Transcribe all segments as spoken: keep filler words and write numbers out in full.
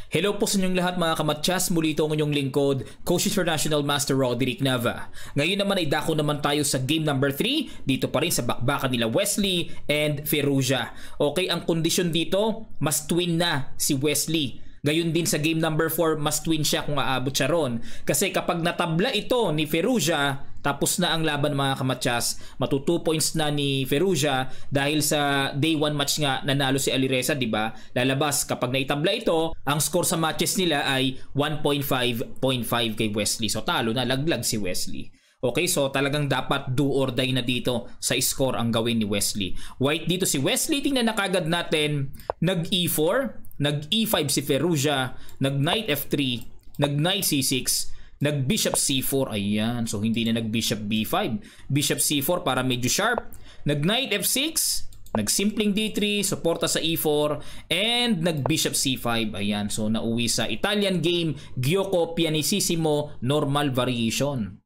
Hello po sa inyong lahat mga kamatyas, muli ito ang inyong lingkod, Coach International Master Roderick Nava. Ngayon naman ay dako naman tayo sa game number three, dito pa rin sa bakbakan nila Wesley and Firouzja. Okay, ang kondisyon dito, mas twin na si Wesley. Gayon din sa game number four, mas twin siya kung aabot siya ron. Kasi kapag natabla ito ni Firouzja, tapos na ang laban mga kamatyas, matu two points na ni Firouzja dahil sa day one match nga nanalo si Alireza, di ba? Lalabas kapag naitabla ito, ang score sa matches nila ay one point five point five kay Wesley. So talo na, laglag si Wesley. Okay, so talagang dapat do or die na dito sa score ang gawin ni Wesley. White dito si Wesley, tingnan na kagad natin, nag E four, nag E five si Firouzja, nag Knight F three, nag Knight C six, nag Bishop C four, ayan. So hindi na nag Bishop B five, Bishop C four para medyo sharp, nag Knight F six, nag Simpling D three, suporta sa E four, and nag Bishop C five, ayan. So nauwi sa Italian game, Gioco Pianissimo, normal variation.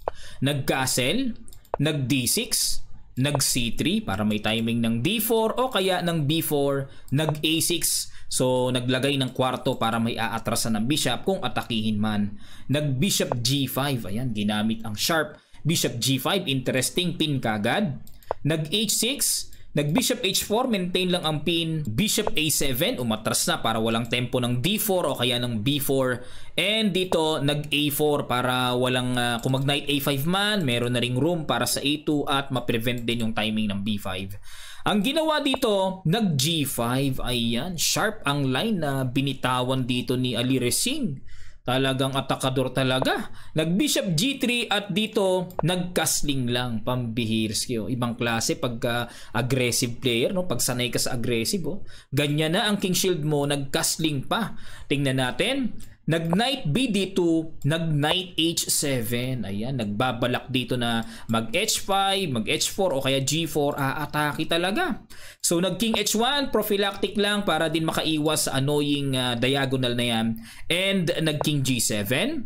Nag Castle, nag D six, nag C three para may timing ng D four o kaya ng B four, nag A six. So naglagay ng kwarto para may aatrasan ng bishop kung atakihin man. Nag Bishop G five, ayan, ginamit ang sharp. Bishop G five, interesting pin kagad. Nag H six, nag Bishop H four, maintain lang ang pin. Bishop A seven, umatras na para walang tempo ng D four o kaya ng B four. And dito nag A four para walang uh, kung mag Knight A five man, meron na ring room para sa A two at ma-prevent din yung timing ng B five. Ang ginawa dito, nag G five, ayan, sharp ang line na binitawan dito ni Alireza. Talagang atakador talaga. Nag Bishop G three at dito nag-castling lang, pambihirs kayo. Ibang klase pagka aggressive player, no? Pag sanay ka sa aggressive, oh. Ganyan na ang king shield mo, nag-castling pa. Tingnan natin. Nag Knight B D two, nag Knight H seven. Ayan, nagbabalak dito na mag H five, mag H four o kaya G four, aatake talaga. So nag King H one, prophylactic lang para din makaiwas sa annoying uh, diagonal na yan. And nag King G seven,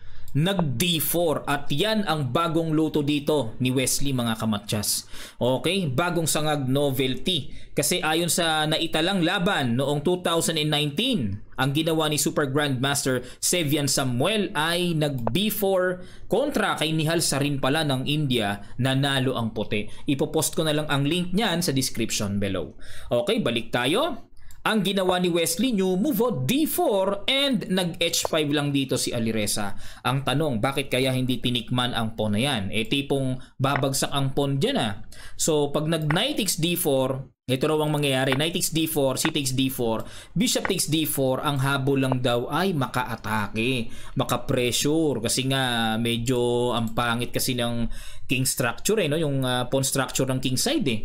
nag D four, at yan ang bagong luto dito ni Wesley mga kamatyas. Okay, bagong sangag novelty. Kasi ayon sa naitalang laban noong two thousand nineteen, ang ginawa ni Super Grandmaster Sevian Samuel ay nag B four kontra kay Nihal Sarin pala ng India, nanalo ang puti. Ipopost ko na lang ang link niyan sa description below. Okay, balik tayo. Ang ginawa ni Wesley, new move, D four, and nag H five lang dito si Alireza. Ang tanong, bakit kaya hindi tinikman ang pawn na yan? Eh tipong babagsak ang pawn dyan ah. So pag nag Knight takes D four, ito raw ang mangyayari. Knight takes D four, C takes D four, Bishop takes D four, ang habol lang daw ay maka-atake, maka-pressure. Kasi nga medyo ang pangit kasi ng king structure eh, no? Yung uh, pawn structure ng king side eh.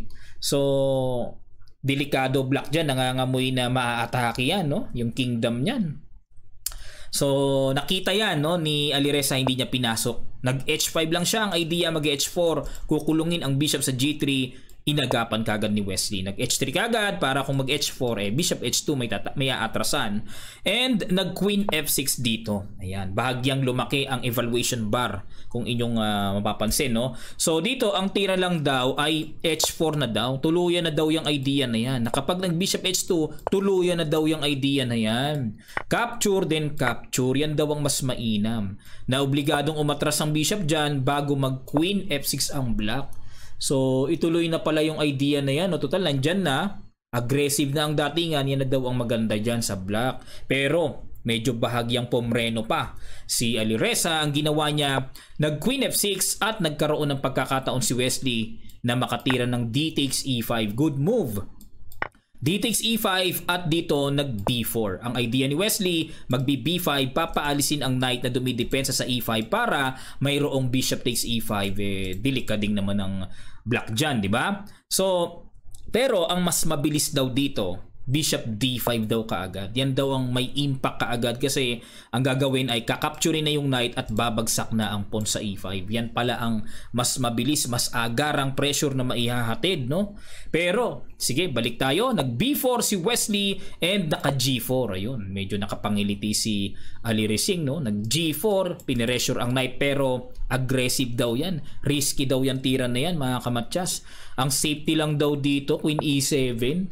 So delikado black dyan, nangangamoy na maa-atake yan, no? Yung kingdom niyan. So nakita yan, no, ni Alireza, hindi niya pinasok. Nag H five lang siya, ang idea mag H four, kukulungin ang bishop sa G three, inagapan kagad ni Wesley. Nag H three kagad para kung mag H four, eh Bishop H two may, may aatrasan. And nag Queen F six dito. Ayan, bahagyang lumaki ang evaluation bar kung inyong uh, mapapansin, no? So dito ang tira lang daw ay H four na daw. Tuluyan na daw yung idea na yan. Kapag nag Bishop H two, tuluyan na daw yung idea na yan. Capture then capture. Yan daw ang mas mainam. Na obligadong umatras ang bishop dyan bago mag Queen F six ang black. So ituloy na pala yung idea na yan, no? Total nandyan na, aggressive na ang datingan, yan na daw ang maganda dyan sa black. Pero medyo bahagyang pomreno pa si Alireza. Ang ginawa niya, nag Queen F six at nagkaroon ng pagkakataon si Wesley na makatira ng D takes E five. Good move. D takes E five at dito nag B four. Ang idea ni Wesley, mag B five, papaalisin ang knight na dumidepensa sa E five para mayroong bishop takes E five. Eh, delikading naman ng black dyan, di ba? So, pero ang mas mabilis daw dito, Bishop D five daw kaagad. Yan daw ang may impact kaagad kasi ang gagawin ay kakapturin na yung knight at babagsak na ang pawn sa E five. Yan pala ang mas mabilis, mas agarang pressure na maihahatid, no? Pero, sige, balik tayo. Nag B four si Wesley and naka G four. Ayun, medyo nakapangiliti si Alireza, no? Nag G four, piniressure ang knight pero aggressive daw yan. Risky daw yan tira na yan, mga kamatyas. Ang safety lang daw dito, Queen E seven.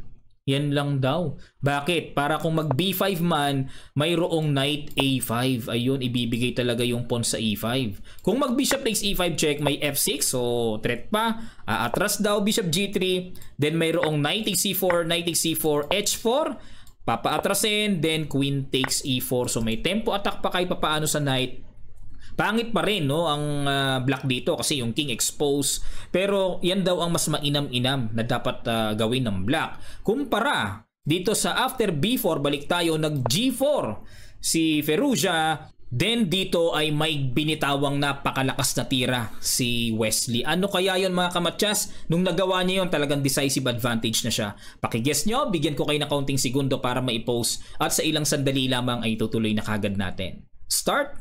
Yan lang daw. Bakit? Para kung mag B five man, mayroong knight A five. Ayun, ibibigay talaga yung pawn sa E five. Kung mag bishop takes E five check, may F six. So, threat pa. Aatras daw, bishop G three. Then mayroong knight takes C four, knight takes C four, H four. Papaatrasin. Then queen takes E four. So, may tempo attack pa kahit papaano sa knight. Pangit pa rin no ang uh, black dito kasi yung king exposed, pero yan daw ang mas mainam-inam na dapat uh, gawin ng black. Kumpara dito sa after B four, balik tayo, nag G four si Firouzja, then dito ay may binitawang napakalakas na tira si Wesley. Ano kaya yon mga kamatsas? Nung nagawa niya yon, talagang decisive advantage na siya. Pakiguess nyo, bigyan ko kayo ng counting segundo para ma-post at sa ilang sandali lamang ay tutuloy na kagad natin. Start!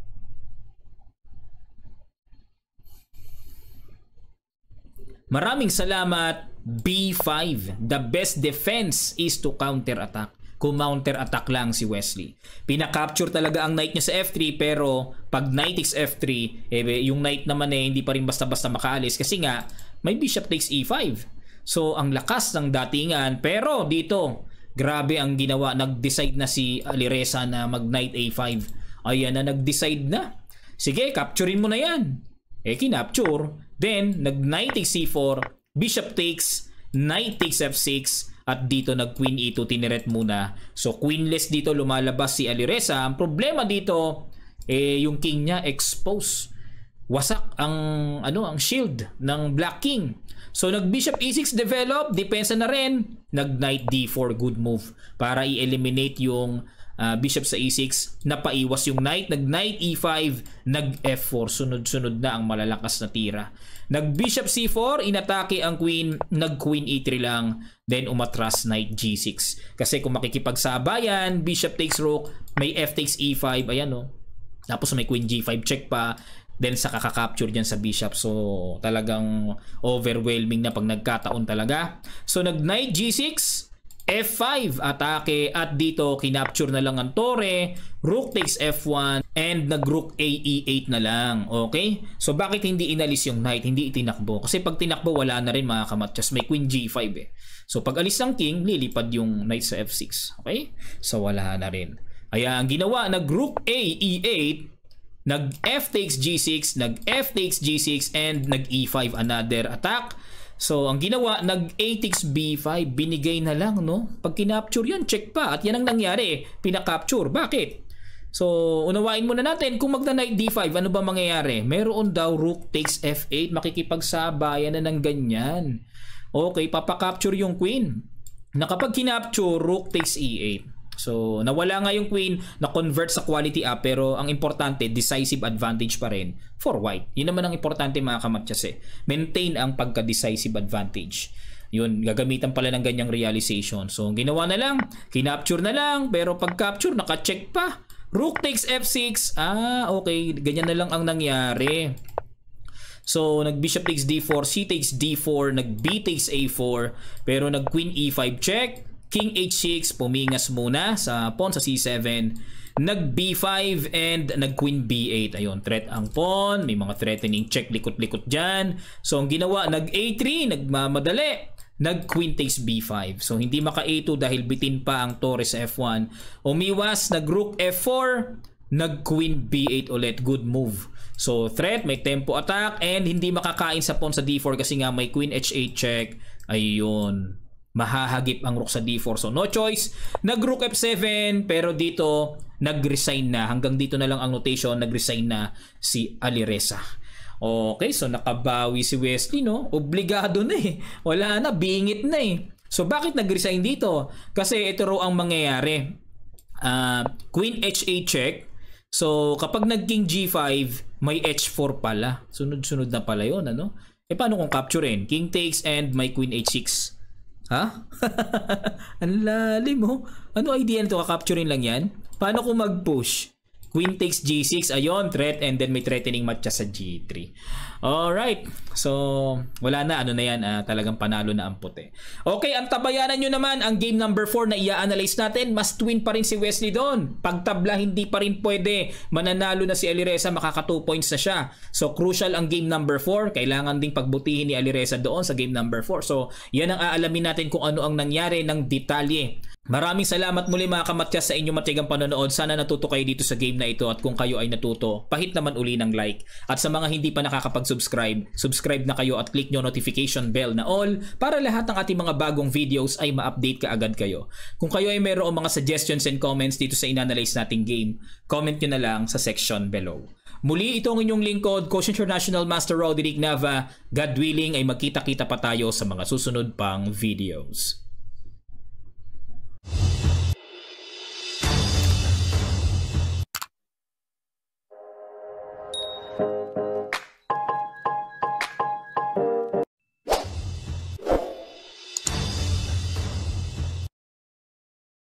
Maraming salamat, B five. The best defense is to counter-attack. Kung counter-attack lang si Wesley. Pinakapture talaga ang knight niya sa F three, pero pag knight takes F three, eh, yung knight naman eh, hindi pa rin basta-basta makaalis kasi nga, may bishop takes E five. So, ang lakas ng datingan. Pero dito, grabe ang ginawa. Nag-decide na si Alireza na mag-knight A five. Ayan na, nag-decide na. Sige, capturein mo na yan. Eh, kinapture. Then, nag-knight takes C four, bishop takes, knight takes F six, at dito nag-queen E two, tiniret muna. So, queenless dito, lumalabas si Alireza. Ang problema dito, eh, yung king niya exposed. Wasak ang, ano, ang shield ng black king. So, nag-bishop E six develop, depensa na rin. Nag-knight D four, good move. Para i-eliminate yung Uh, bishop sa E six, napaiwas yung knight, nag-knight E five, nag-F four, sunod-sunod na ang malalakas na tira. Nag-bishop C four, inatake ang queen, nag-queen E three lang, then umatras knight G six. Kasi kung makikipagsabayan, bishop takes rook, may F takes E five, ayan o. Oh. Tapos may queen G five check pa, then sa kakakapture dyan sa bishop. So, talagang overwhelming na pag nagkataon talaga. So, nag-knight G six, F five atake, at dito kinapture na lang ang tore, rook takes F one, and nag-rook A E eight na lang. Okay? So bakit hindi inalis yung knight, hindi itinakbo? Kasi pag tinakbo wala na rin mga kamatsas, may queen G five eh. So pag alis ng king, lilipad yung knight sa F six. Okay? So wala na rin. Kaya ang ginawa, nag-rook A E eight, nag-F takes G six, nag-F takes G six, and nag-E five, another attack. So, ang ginawa, nag-A takes B five, binigay na lang, no? Pag kinapture yan, check pa. At yan ang nangyari, pinakapture. Bakit? So, unawain muna natin, kung magna-knight D five, ano ba mangyayari? Meron daw rook takes F eight, makikipagsabayan na ng ganyan. Okay, papakapture yung queen. Na kapag kinapture, rook takes E eight. So, nawala nga yung queen, na-convert sa quality up, pero ang importante, decisive advantage pa rin for white. Yun naman ang importante mga kamatsas eh. Maintain ang pagka-decisive advantage. Yun, gagamitan pala ng ganyang realization. So, ginawa na lang, kinapture na lang, pero pag-capture, naka-check pa. Rook takes F six, ah, okay, ganyan na lang ang nangyari. So, nag-bishop takes D four, C takes D four, nag-B takes A four, pero nag-queen E five check, king H six, pumingas muna sa pawn sa C seven, nag-B five, and nag-queen B eight. Ayun, threat ang pawn, may mga threatening check, likot-likot dyan. So, ang ginawa, nag-A three, nagmamadali, nag-queen takes B five. So, hindi maka-A two dahil bitin pa ang tore sa F one. Umiwas, nag-rook F four, nag-queen B eight ulit. Good move. So, threat, may tempo attack, and hindi makakain sa pawn sa D four kasi nga may queen H eight check. Ayun, mahahagip ang rook sa D four. So, no choice. Nag-rook F seven, pero dito, nag-resign na. Hanggang dito na lang ang notation, nag-resign na si Alireza. Okay, so nakabawi si Wesley, no? Obligado na eh. Wala na, bingit na eh. So, bakit nag-resign dito? Kasi ito raw ang mangyayari. Uh, queen H eight check. So, kapag nag-king G five, may H four pala. Sunod-sunod na pala yun, ano? Eh, paano kung capturein? King takes and may queen H six. Ha? Ang lalim mo. Ano idea nito? Kakapturein lang yan? Paano kung mag-push? Queen takes G six, ayun, threat, and then may threatening matcha sa G three. Alright, so wala na, ano na yan, uh, talagang panalo na ang puti. Okay, ang tabayanan nyo naman, ang game number four na i-analyze natin, must win pa rin si Wesley doon. Pagtabla, hindi pa rin pwede. Mananalo na si Alireza, makaka two points na siya. So crucial ang game number four, kailangan ding pagbutihin ni Alireza doon sa game number four. So yan ang aalamin natin kung ano ang nangyari ng detalye. Maraming salamat muli mga kamatyas sa inyong matigang panonood. Sana natuto kayo dito sa game na ito, at kung kayo ay natuto, pahit naman uli ng like. At sa mga hindi pa nakakapag-subscribe, subscribe na kayo at click nyo notification bell na all para lahat ng ating mga bagong videos ay ma-update ka agad kayo. Kung kayo ay mayroong mga suggestions and comments dito sa inanalyze nating game, comment nyo na lang sa section below. Muli, ito ang inyong lingkod, Coach International Master Roderick Nava. God willing ay magkita-kita pa tayo sa mga susunod pang videos.